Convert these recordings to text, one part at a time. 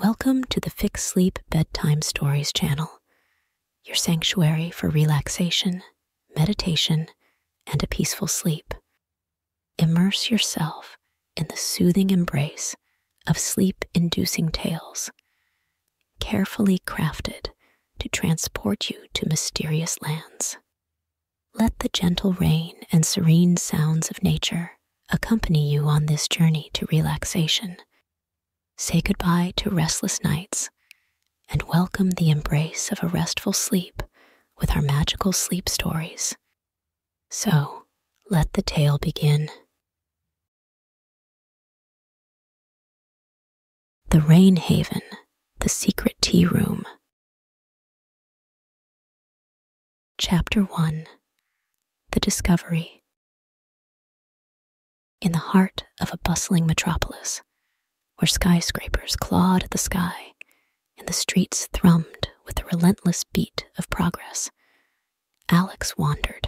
Welcome to the FixSleep Bedtime Stories Channel, your sanctuary for relaxation, meditation, and a peaceful sleep. Immerse yourself in the soothing embrace of sleep-inducing tales, carefully crafted to transport you to mysterious lands. Let the gentle rain and serene sounds of nature accompany you on this journey to relaxation. Say goodbye to restless nights and welcome the embrace of a restful sleep with our magical sleep stories. So, let the tale begin. The Rain Haven, the Secret Tea Room. Chapter 1. The Discovery. In the heart of a bustling metropolis, where skyscrapers clawed at the sky and the streets thrummed with the relentless beat of progress, Alex wandered.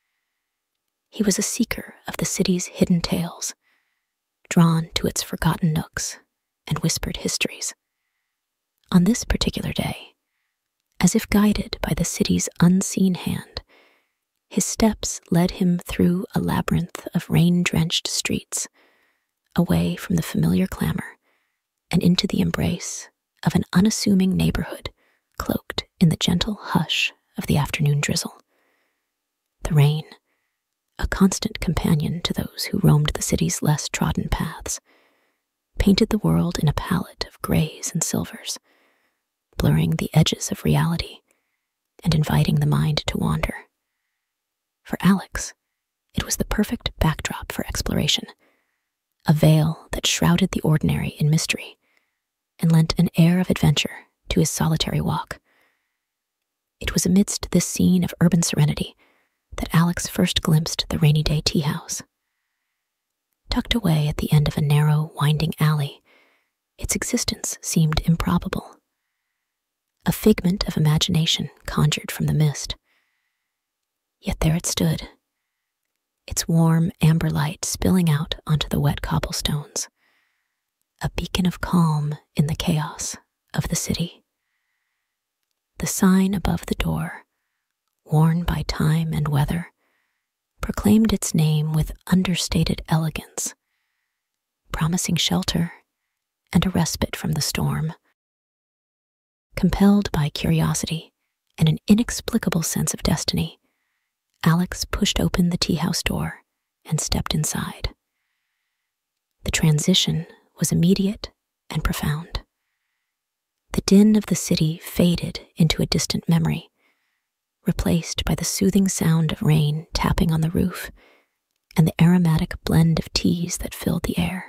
He was a seeker of the city's hidden tales, drawn to its forgotten nooks and whispered histories. On this particular day, as if guided by the city's unseen hand, his steps led him through a labyrinth of rain-drenched streets, away from the familiar clamor and into the embrace of an unassuming neighborhood cloaked in the gentle hush of the afternoon drizzle. The rain, a constant companion to those who roamed the city's less trodden paths, painted the world in a palette of grays and silvers, blurring the edges of reality and inviting the mind to wander. For Alex, it was the perfect backdrop for exploration, a veil that shrouded the ordinary in mystery and lent an air of adventure to his solitary walk. It was amidst this scene of urban serenity that Alex first glimpsed the Rainy Day Teahouse. Tucked away at the end of a narrow, winding alley, its existence seemed improbable, a figment of imagination conjured from the mist. Yet there it stood, its warm amber light spilling out onto the wet cobblestones, a beacon of calm in the chaos of the city. The sign above the door, worn by time and weather, proclaimed its name with understated elegance, promising shelter and a respite from the storm. Compelled by curiosity and an inexplicable sense of destiny, Alex pushed open the teahouse door and stepped inside. The transition was immediate and profound. The din of the city faded into a distant memory, replaced by the soothing sound of rain tapping on the roof and the aromatic blend of teas that filled the air.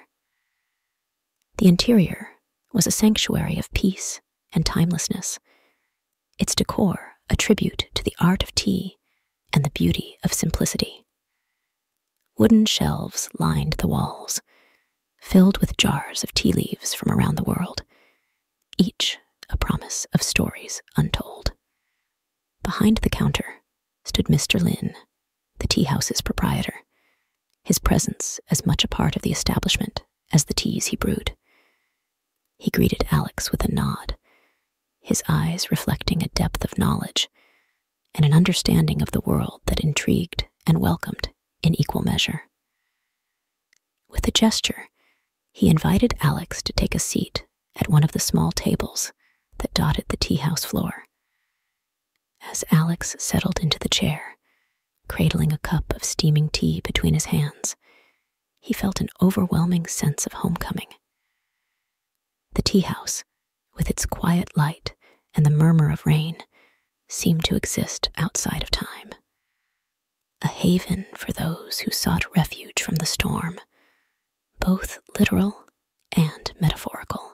The interior was a sanctuary of peace and timelessness, its decor a tribute to the art of tea and the beauty of simplicity. Wooden shelves lined the walls, filled with jars of tea leaves from around the world, each a promise of stories untold. Behind the counter stood Mr. Lin, the teahouse's proprietor, his presence as much a part of the establishment as the teas he brewed. He greeted Alex with a nod, his eyes reflecting a depth of knowledge and an understanding of the world that intrigued and welcomed in equal measure. With a gesture, he invited Alex to take a seat at one of the small tables that dotted the teahouse floor. As Alex settled into the chair, cradling a cup of steaming tea between his hands, he felt an overwhelming sense of homecoming. The teahouse, with its quiet light and the murmur of rain, seemed to exist outside of time, a haven for those who sought refuge from the storm, both literal and metaphorical.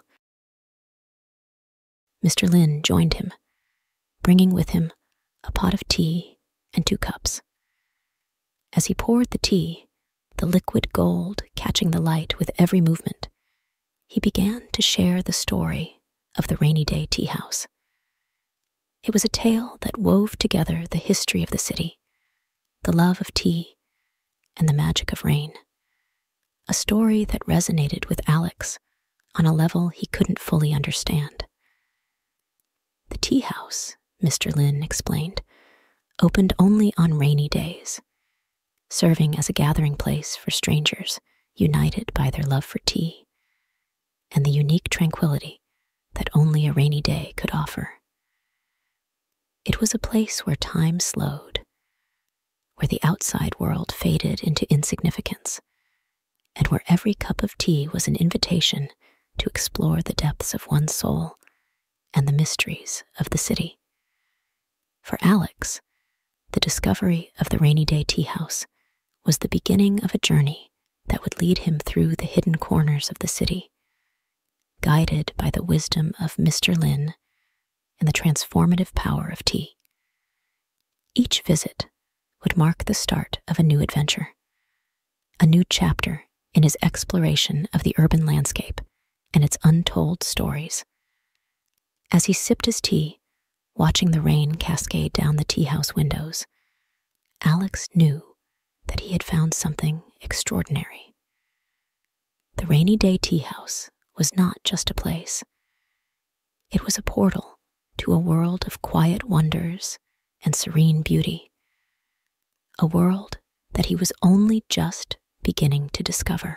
Mr. Lin joined him, bringing with him a pot of tea and 2 cups. As he poured the tea, the liquid gold catching the light with every movement, he began to share the story of the Rainy Day Teahouse. It was a tale that wove together the history of the city, the love of tea, and the magic of rain. A story that resonated with Alex on a level he couldn't fully understand. The tea house, Mr. Lin explained, opened only on rainy days, serving as a gathering place for strangers united by their love for tea and the unique tranquility that only a rainy day could offer. It was a place where time slowed, where the outside world faded into insignificance, and where every cup of tea was an invitation to explore the depths of one's soul and the mysteries of the city. For Alex, the discovery of the Rainy Day Teahouse was the beginning of a journey that would lead him through the hidden corners of the city, guided by the wisdom of Mr. Lin and the transformative power of tea. Each visit would mark the start of a new adventure, a new chapter in his exploration of the urban landscape and its untold stories. As he sipped his tea, watching the rain cascade down the tea house windows, Alex knew that he had found something extraordinary. The Rainy Day Teahouse was not just a place. It was a portal to a world of quiet wonders and serene beauty, a world that he was only just beginning to discover.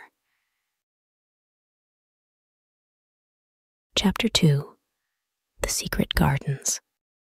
Chapter 2: The Secret Gardens.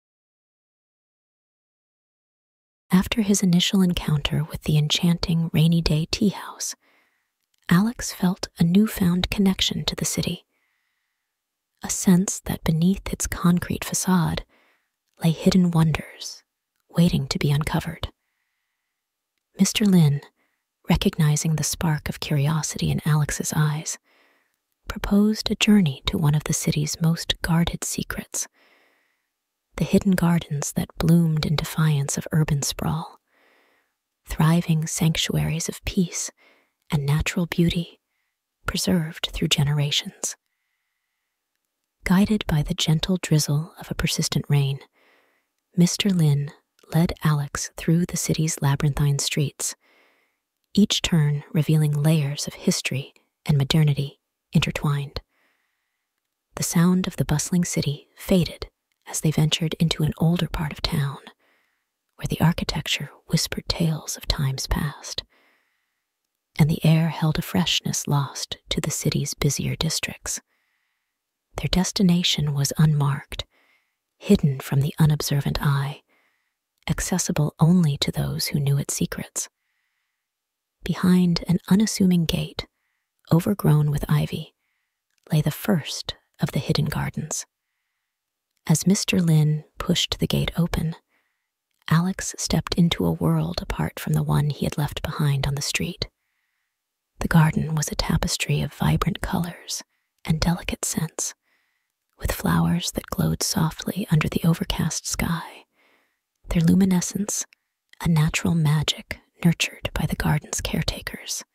After his initial encounter with the enchanting Rainy Day Teahouse, Alex felt a newfound connection to the city, a sense that beneath its concrete facade lay hidden wonders waiting to be uncovered. Mr. Lin, recognizing the spark of curiosity in Alex's eyes, proposed a journey to one of the city's most guarded secrets, the hidden gardens that bloomed in defiance of urban sprawl, thriving sanctuaries of peace and natural beauty preserved through generations. Guided by the gentle drizzle of a persistent rain, Mr. Lin led Alex through the city's labyrinthine streets, each turn revealing layers of history and modernity intertwined. The sound of the bustling city faded as they ventured into an older part of town, where the architecture whispered tales of times past, and the air held a freshness lost to the city's busier districts. Their destination was unmarked, hidden from the unobservant eye, accessible only to those who knew its secrets. Behind an unassuming gate, overgrown with ivy, lay the first of the hidden gardens. As Mr. Lin pushed the gate open, Alex stepped into a world apart from the one he had left behind on the street. The garden was a tapestry of vibrant colors and delicate scents, with flowers that glowed softly under the overcast sky, their luminescence a natural magic nurtured by the garden's caretakers.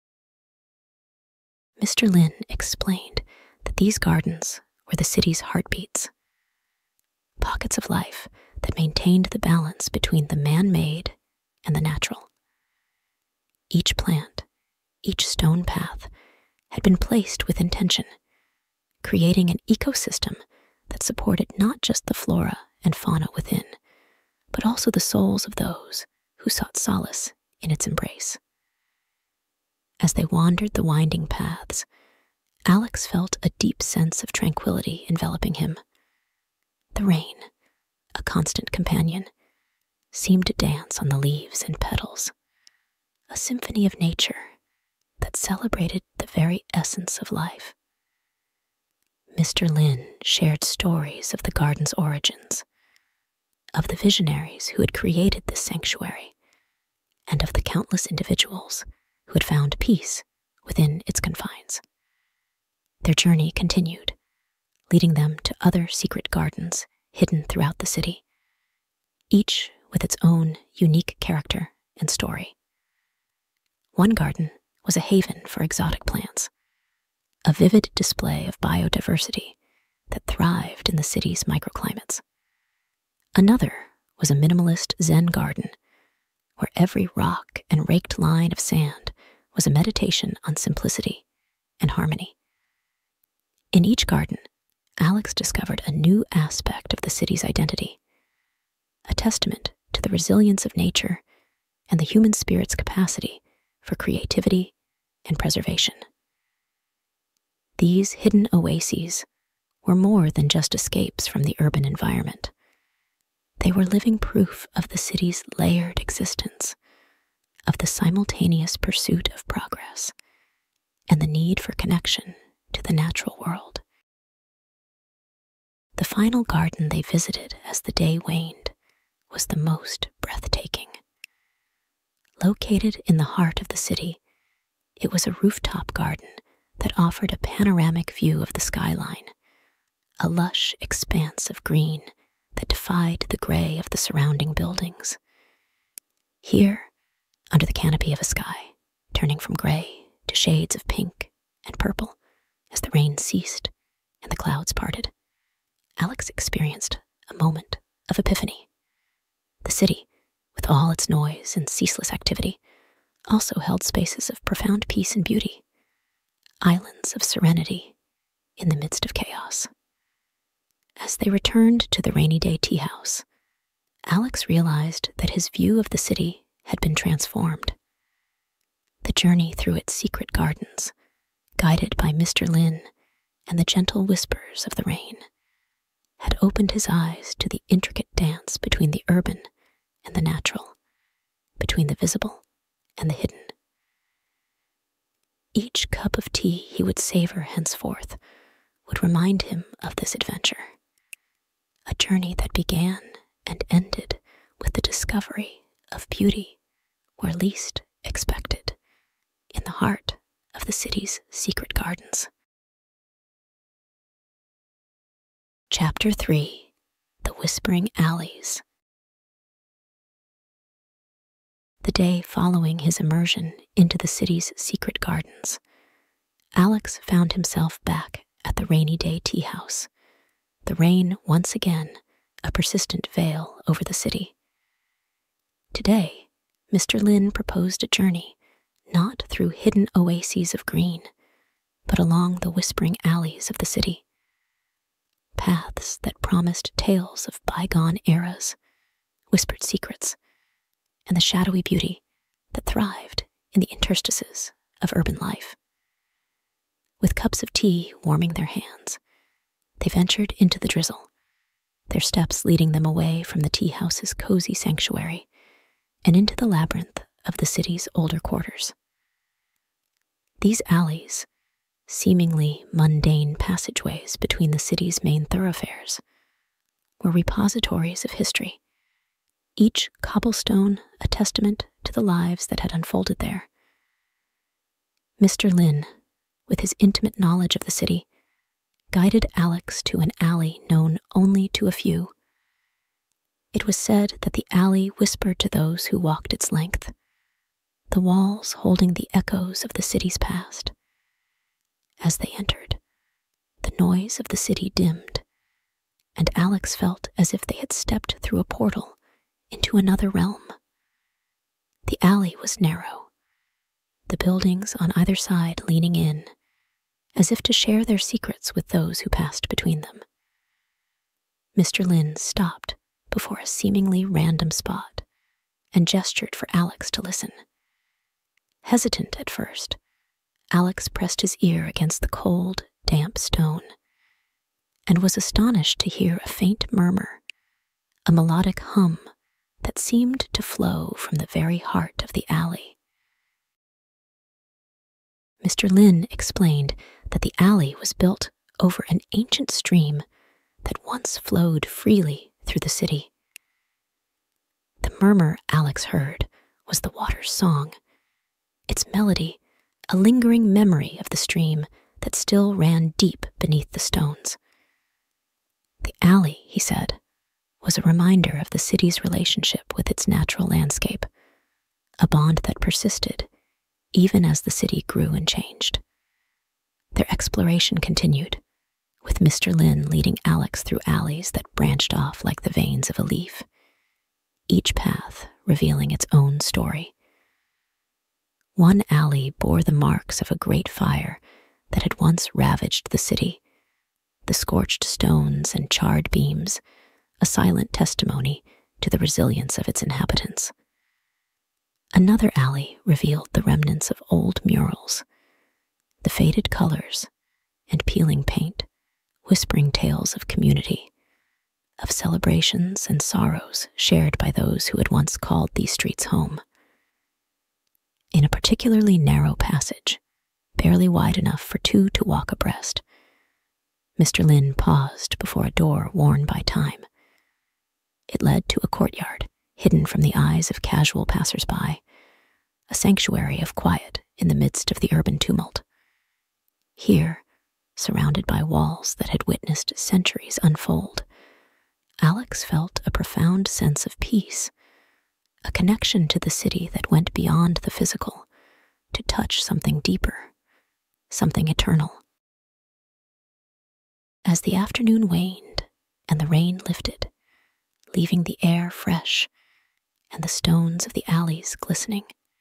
Mr. Lin explained that these gardens were the city's heartbeats, pockets of life that maintained the balance between the man-made and the natural. Each plant, each stone path had been placed with intention, creating an ecosystem that supported not just the flora and fauna within, but also the souls of those who sought solace in its embrace. As they wandered the winding paths, Alex felt a deep sense of tranquility enveloping him. The rain, a constant companion, seemed to dance on the leaves and petals, a symphony of nature that celebrated the very essence of life. Mr. Lin shared stories of the garden's origins, of the visionaries who had created this sanctuary, and of the countless individuals who had found peace within its confines. Their journey continued, leading them to other secret gardens hidden throughout the city, each with its own unique character and story. One garden was a haven for exotic plants, a vivid display of biodiversity that thrived in the city's microclimates. Another was a minimalist Zen garden, where every rock and raked line of sand was a meditation on simplicity and harmony. In each garden, Alex discovered a new aspect of the city's identity, a testament to the resilience of nature and the human spirit's capacity for creativity and preservation. These hidden oases were more than just escapes from the urban environment. They were living proof of the city's layered existence, of the simultaneous pursuit of progress, and the need for connection to the natural world. The final garden they visited as the day waned was the most breathtaking. Located in the heart of the city, it was a rooftop garden that offered a panoramic view of the skyline, a lush expanse of green that defied the gray of the surrounding buildings. Here, under the canopy of a sky, turning from gray to shades of pink and purple as the rain ceased and the clouds parted, Alex experienced a moment of epiphany. The city, with all its noise and ceaseless activity, also held spaces of profound peace and beauty, islands of serenity in the midst of chaos. As they returned to the Rainy Day Teahouse, Alex realized that his view of the city had been transformed. The journey through its secret gardens, guided by Mr. Lin and the gentle whispers of the rain, had opened his eyes to the intricate dance between the urban and the natural, between the visible and the hidden. Each cup of tea he would savor henceforth would remind him of this adventure, a journey that began and ended with the discovery of beauty where least expected, in the heart of the city's secret gardens. Chapter 3: The Whispering Alleys. The day following his immersion into the city's secret gardens, Alex found himself back at the Rainy Day Teahouse, the rain once again a persistent veil over the city. Today, Mr. Lin proposed a journey not through hidden oases of green, but along the whispering alleys of the city. Paths that promised tales of bygone eras, whispered secrets, and the shadowy beauty that thrived in the interstices of urban life. With cups of tea warming their hands, they ventured into the drizzle, their steps leading them away from the tea house's cozy sanctuary and into the labyrinth of the city's older quarters. These alleys, seemingly mundane passageways between the city's main thoroughfares, were repositories of history, each cobblestone a testament to the lives that had unfolded there. Mr. Lin, with his intimate knowledge of the city, guided Alex to an alley known only to a few. It was said that the alley whispered to those who walked its length, the walls holding the echoes of the city's past. As they entered, the noise of the city dimmed, and Alex felt as if they had stepped through a portal into another realm. The alley was narrow, the buildings on either side leaning in, as if to share their secrets with those who passed between them. Mr. Lin stopped before a seemingly random spot and gestured for Alex to listen. Hesitant at first, Alex pressed his ear against the cold, damp stone and was astonished to hear a faint murmur, a melodic hum that seemed to flow from the very heart of the alley. Mr. Lin explained that the alley was built over an ancient stream that once flowed freely through the city. The murmur Alex heard was the water's song, its melody a lingering memory of the stream that still ran deep beneath the stones. The alley, he said, was a reminder of the city's relationship with its natural landscape, a bond that persisted even as the city grew and changed. Their exploration continued, with Mr. Lin leading Alex through alleys that branched off like the veins of a leaf, each path revealing its own story. One alley bore the marks of a great fire that had once ravaged the city the scorched stones and charred beams, a silent testimony to the resilience of its inhabitants. Another alley revealed the remnants of old murals, the faded colors and peeling paint, whispering tales of community, of celebrations and sorrows shared by those who had once called these streets home. In a particularly narrow passage, barely wide enough for two to walk abreast, Mr. Lin paused before a door worn by time. It led to a courtyard, hidden from the eyes of casual passers-by, a sanctuary of quiet in the midst of the urban tumult. Here, surrounded by walls that had witnessed centuries unfold, Alex felt a profound sense of peace, a connection to the city that went beyond the physical to touch something deeper, something eternal. As the afternoon waned and the rain lifted, leaving the air fresh and the stones of the alleys glistening,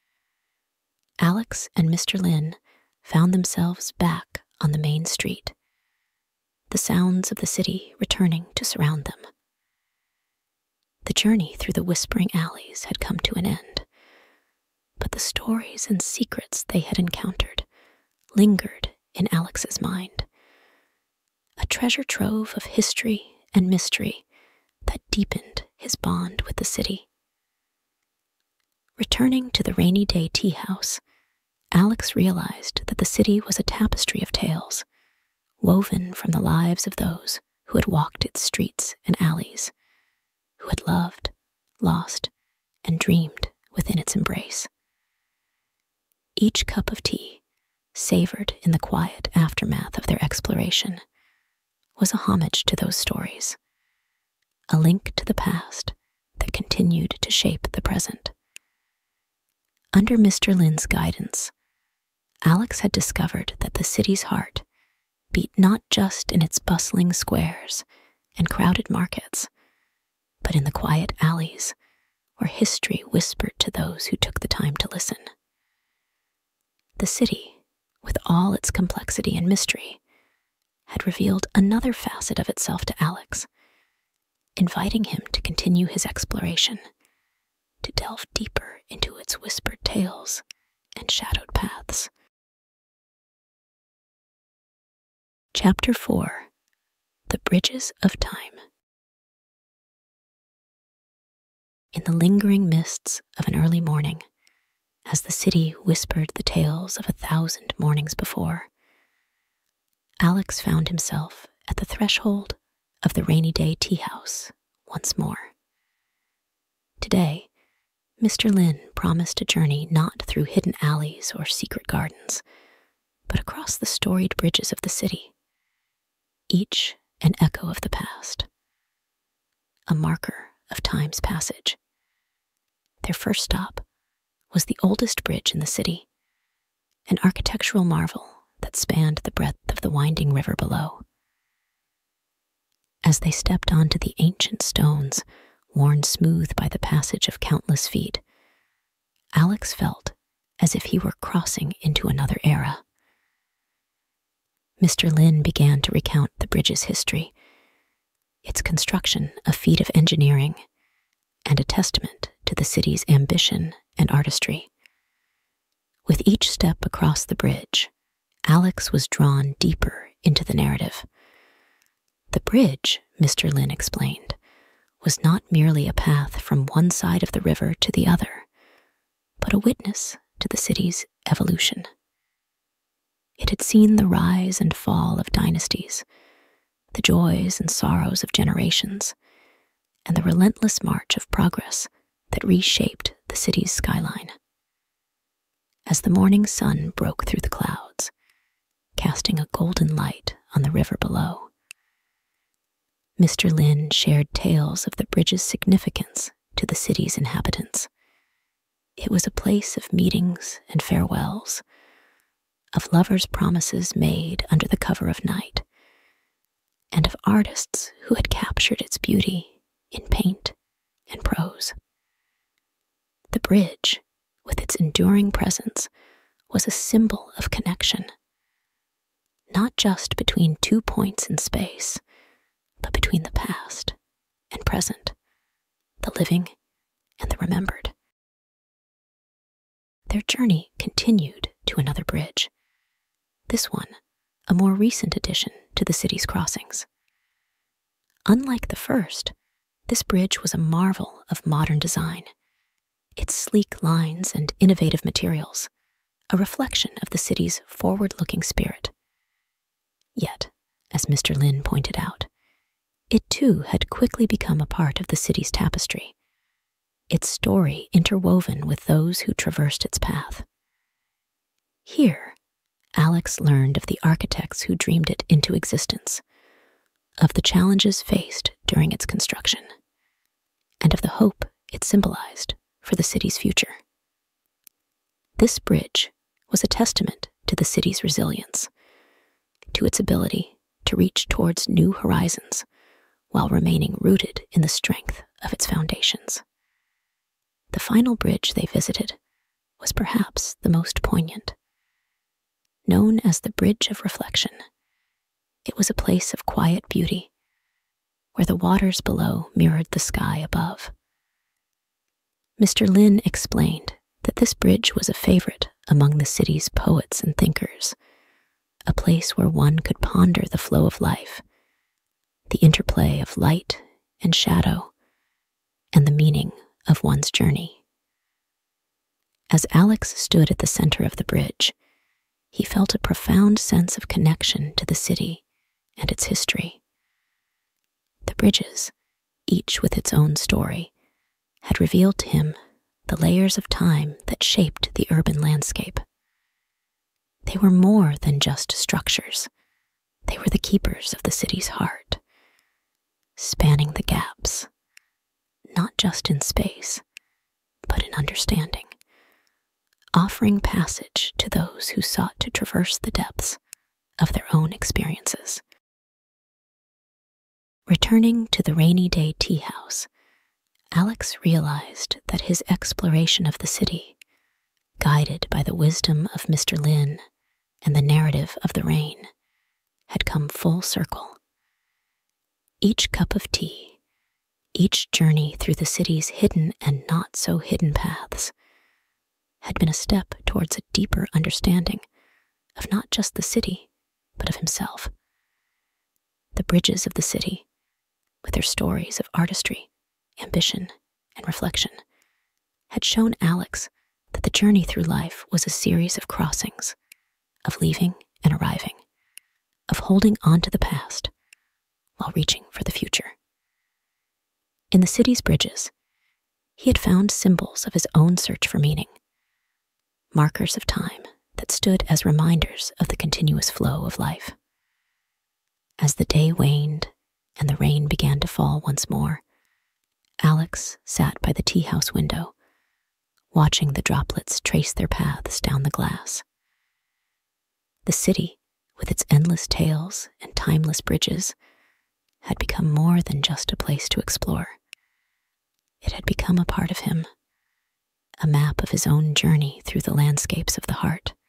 Alex and Mr. Lin found themselves back on the main street, the sounds of the city returning to surround them. The journey through the whispering alleys had come to an end, but the stories and secrets they had encountered lingered in Alex's mind, a treasure trove of history and mystery that deepened his bond with the city. Returning to the Rainy Day Teahouse, Alex realized that the city was a tapestry of tales, woven from the lives of those who had walked its streets and alleys, who had loved, lost, and dreamed within its embrace. Each cup of tea, savored in the quiet aftermath of their exploration, was a homage to those stories, a link to the past that continued to shape the present. Under Mr. Lin's guidance, Alex had discovered that the city's heart beat not just in its bustling squares and crowded markets, but in the quiet alleys where history whispered to those who took the time to listen. The city, with all its complexity and mystery, had revealed another facet of itself to Alex, inviting him to continue his exploration, to delve deeper into its whispered tales and shadowed paths. Chapter 4: The Bridges of Time. In the lingering mists of an early morning, as the city whispered the tales of 1,000 mornings before, Alex found himself at the threshold of the Rainy Day Teahouse once more. Today, Mr. Lin promised a journey not through hidden alleys or secret gardens, but across the storied bridges of the city, each an echo of the past, a marker of time's passage. Their first stop was the oldest bridge in the city, an architectural marvel that spanned the breadth of the winding river below. As they stepped onto the ancient stones, worn smooth by the passage of countless feet, Alex felt as if he were crossing into another era. Mr. Lin began to recount the bridge's history, its construction a feat of engineering and a testament to the city's ambition and artistry. With each step across the bridge, Alex was drawn deeper into the narrative. The bridge, Mr. Lin explained, was not merely a path from one side of the river to the other, but a witness to the city's evolution. It had seen the rise and fall of dynasties, the joys and sorrows of generations, and the relentless march of progress that reshaped the city's skyline. As the morning sun broke through the clouds, casting a golden light on the river below, Mr. Lin shared tales of the bridge's significance to the city's inhabitants. It was a place of meetings and farewells, of lovers' promises made under the cover of night, and of artists who had captured its beauty in paint and prose. The bridge, with its enduring presence, was a symbol of connection, not just between 2 points in space, but between the past and present, the living and the remembered. Their journey continued to another bridge, this one a more recent addition to the city's crossings. Unlike the first, this bridge was a marvel of modern design, its sleek lines and innovative materials, a reflection of the city's forward-looking spirit. Yet, as Mr. Lin pointed out, it too had quickly become a part of the city's tapestry, its story interwoven with those who traversed its path. Here, Alex learned of the architects who dreamed it into existence, of the challenges faced during its construction, and of the hope it symbolized for the city's future. This bridge was a testament to the city's resilience, to its ability to reach towards new horizons while remaining rooted in the strength of its foundations. The final bridge they visited was perhaps the most poignant. Known as the Bridge of Reflection, it was a place of quiet beauty, where the waters below mirrored the sky above. Mr. Lin explained that this bridge was a favorite among the city's poets and thinkers, a place where one could ponder the flow of life, the interplay of light and shadow, and the meaning of one's journey. As Alex stood at the center of the bridge, he felt a profound sense of connection to the city and its history. The bridges, each with its own story, had revealed to him the layers of time that shaped the urban landscape. They were more than just structures. They were the keepers of the city's heart, spanning the gaps, not just in space, but in understanding, offering passage to those who sought to traverse the depths of their own experiences. Returning to the Rainy Day Teahouse, Alex realized that his exploration of the city, guided by the wisdom of Mr. Lin and the narrative of the rain, had come full circle. Each cup of tea, each journey through the city's hidden and not so hidden paths, had been a step towards a deeper understanding of not just the city, but of himself. The bridges of the city, with their stories of artistry, ambition, and reflection, had shown Alex that the journey through life was a series of crossings, of leaving and arriving, of holding on to the past while reaching for the future. In the city's bridges, he had found symbols of his own search for meaning, markers of time that stood as reminders of the continuous flow of life. As the day waned and the rain began to fall once more, Alex sat by the tea house window, watching the droplets trace their paths down the glass. The city, with its endless tales and timeless bridges, had become more than just a place to explore. It had become a part of him, a map of his own journey through the landscapes of the heart.